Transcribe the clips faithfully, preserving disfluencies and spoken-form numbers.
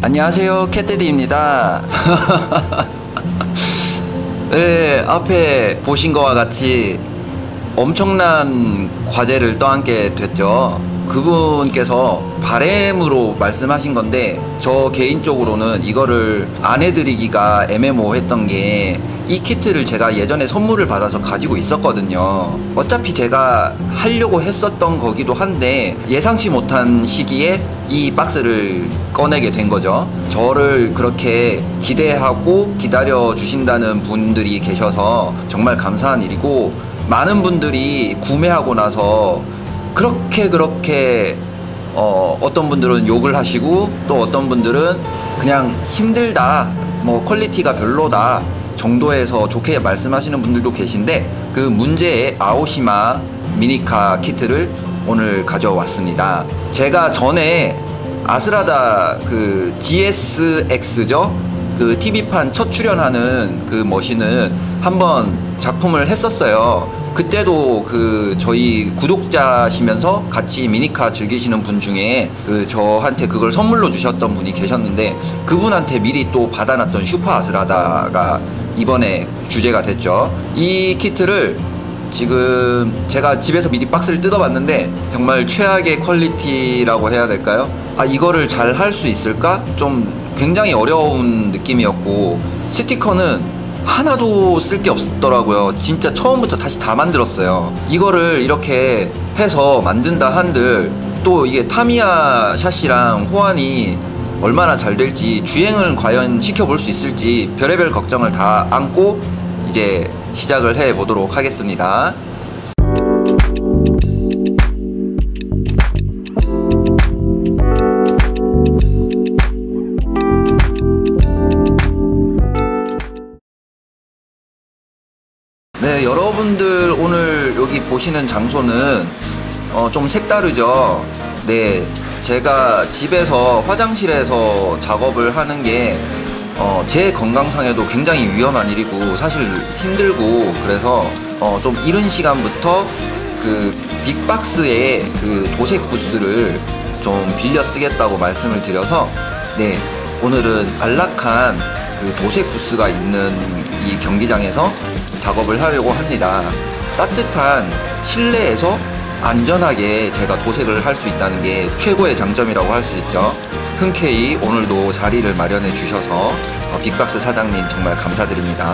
안녕하세요, 캣데디입니다. 네, 앞에 보신 것과 같이 엄청난 과제를 떠안게 됐죠. 그분께서 바램으로 말씀하신 건데, 저 개인적으로는 이거를 안 해드리기가 애매모호했던 게, 이 키트를 제가 예전에 선물을 받아서 가지고 있었거든요. 어차피 제가 하려고 했었던 거기도 한데 예상치 못한 시기에 이 박스를 꺼내게 된 거죠. 저를 그렇게 기대하고 기다려 주신다는 분들이 계셔서 정말 감사한 일이고, 많은 분들이 구매하고 나서 그렇게 그렇게 어, 어떤 분들은 욕을 하시고, 또 어떤 분들은 그냥 힘들다, 뭐 퀄리티가 별로다 정도에서 좋게 말씀하시는 분들도 계신데, 그 문제의 아오시마 미니카 키트를 오늘 가져왔습니다. 제가 전에 아스라다 그 지에스엑스죠, 그 티비판 첫 출연하는 그 머신은 한번 작품을 했었어요. 그때도 그 저희 구독자시면서 같이 미니카 즐기시는 분 중에 그 저한테 그걸 선물로 주셨던 분이 계셨는데, 그분한테 미리 또 받아놨던 슈퍼 아스라다가 이번에 주제가 됐죠. 이 키트를 지금 제가 집에서 미리 박스를 뜯어봤는데 정말 최악의 퀄리티라고 해야 될까요? 아, 이거를 잘 할 수 있을까? 좀 굉장히 어려운 느낌이었고, 스티커는 하나도 쓸 게 없더라고요. 진짜 처음부터 다시 다 만들었어요. 이거를 이렇게 해서 만든다 한들 또 이게 타미야 샷이랑 호환이 얼마나 잘 될지, 주행을 과연 시켜볼 수 있을지 별의별 걱정을 다 안고 이제 시작을 해 보도록 하겠습니다. 네, 여러분들 오늘 여기 보시는 장소는 어, 좀 색다르죠. 네, 제가 집에서 화장실에서 작업을 하는 게 어, 제 건강상에도 굉장히 위험한 일이고 사실 힘들고, 그래서 어, 좀 이른 시간부터 그 빅박스의 그 도색 부스를 좀 빌려 쓰겠다고 말씀을 드려서, 네, 오늘은 안락한 그 도색 부스가 있는 이 경기장에서 작업을 하려고 합니다. 따뜻한 실내에서 안전하게 제가 도색을 할 수 있다는 게 최고의 장점이라고 할 수 있죠. 흔쾌히 오늘도 자리를 마련해 주셔서 빅박스 사장님 정말 감사드립니다.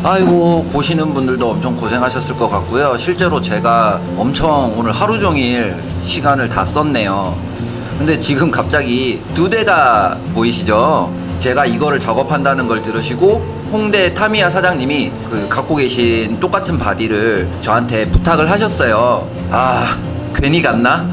아이고, 보시는 분들도 엄청 고생하셨을 것 같고요. 실제로 제가 엄청 오늘 하루 종일 시간을 다 썼네요. 근데 지금 갑자기 두 대가 보이시죠? 제가 이거를 작업한다는 걸 들으시고 홍대 타미야 사장님이 그 갖고 계신 똑같은 바디를 저한테 부탁을 하셨어요. 아, 괜히 갔나?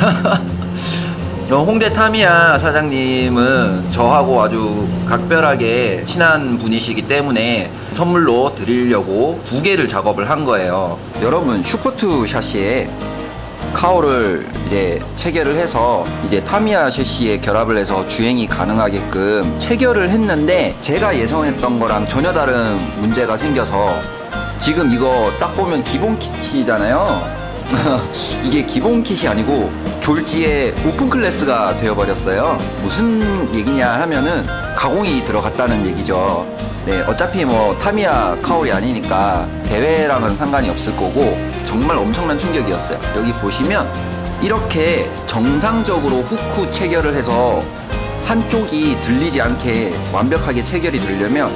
홍대 타미야 사장님은 저하고 아주 각별하게 친한 분이시기 때문에 선물로 드리려고 두 개를 작업을 한 거예요. 여러분, 슈퍼투 샤시에 카오를 이제 체결을 해서 이제 타미야 샤시에 결합을 해서 주행이 가능하게끔 체결을 했는데, 제가 예상했던 거랑 전혀 다른 문제가 생겨서 지금 이거 딱 보면 기본 킷이잖아요. 이게 기본 킷이 아니고 졸지에 오픈 클래스가 되어버렸어요. 무슨 얘기냐 하면은 가공이 들어갔다는 얘기죠. 네, 어차피 뭐 타미야 카오리 아니니까 대회랑은 상관이 없을 거고 정말 엄청난 충격이었어요. 여기 보시면 이렇게 정상적으로 후크 체결을 해서 한쪽이 들리지 않게 완벽하게 체결이 되려면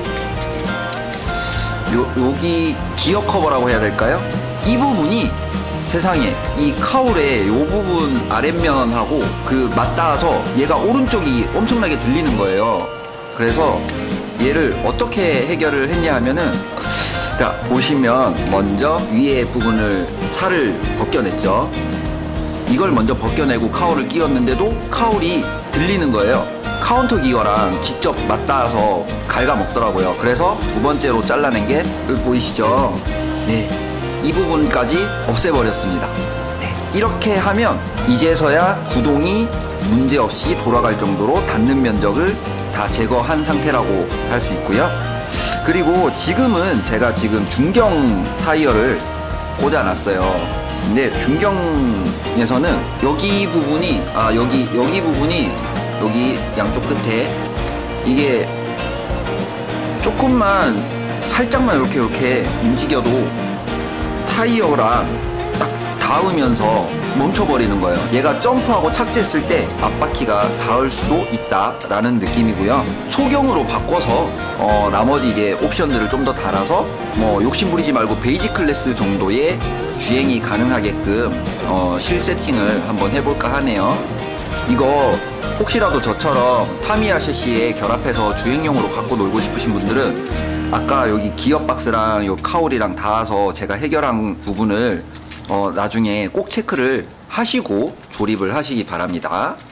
요, 여기 기어 커버라고 해야 될까요? 이 부분이 세상에 이 카울의 요 부분 아랫면하고 그 맞닿아서 얘가 오른쪽이 엄청나게 들리는 거예요. 그래서 얘를 어떻게 해결을 했냐 하면은, 자 보시면 먼저 위에 부분을 살을 벗겨냈죠. 이걸 먼저 벗겨내고 카울을 끼웠는데도 카울이 들리는 거예요. 카운터 기어랑 직접 맞닿아서 갉아먹더라고요. 그래서 두 번째로 잘라낸 게 여기 보이시죠? 네, 이 부분까지 없애버렸습니다. 네, 이렇게 하면 이제서야 구동이 문제없이 돌아갈 정도로 닿는 면적을 다 제거한 상태라고 할 수 있고요. 그리고 지금은 제가 지금 중경 타이어를 꽂아놨어요. 근데 중경에서는 여기 부분이 아 여기 여기 부분이 여기 양쪽 끝에 이게 조금만 살짝만 이렇게 이렇게 움직여도 타이어랑 딱 닿으면서 멈춰버리는 거예요. 얘가 점프하고 착지했을 때 앞바퀴가 닿을 수도 있다라는 느낌이고요. 소경으로 바꿔서 어, 나머지 이제 옵션들을 좀 더 달아서 뭐 욕심부리지 말고 베이지 클래스 정도의 주행이 가능하게끔 어, 실 세팅을 한번 해볼까 하네요. 이거 혹시라도 저처럼 타미야 샤시에 결합해서 주행용으로 갖고 놀고 싶으신 분들은 아까 여기 기어박스랑 요 카울이랑 닿아서 제가 해결한 부분을 어, 나중에 꼭 체크를 하시고 조립을 하시기 바랍니다.